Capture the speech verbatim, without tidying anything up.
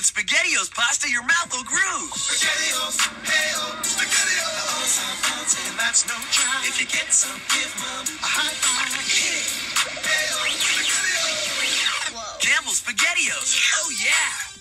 With SpaghettiOs pasta, your mouth will groove. SpaghettiOs, hey-oh, SpaghettiO-O-Os, and that's no joke. If you get some, give mom a high five. Hey, hey-oh, SpaghettiOs. Campbell's SpaghettiOs. Oh, yeah.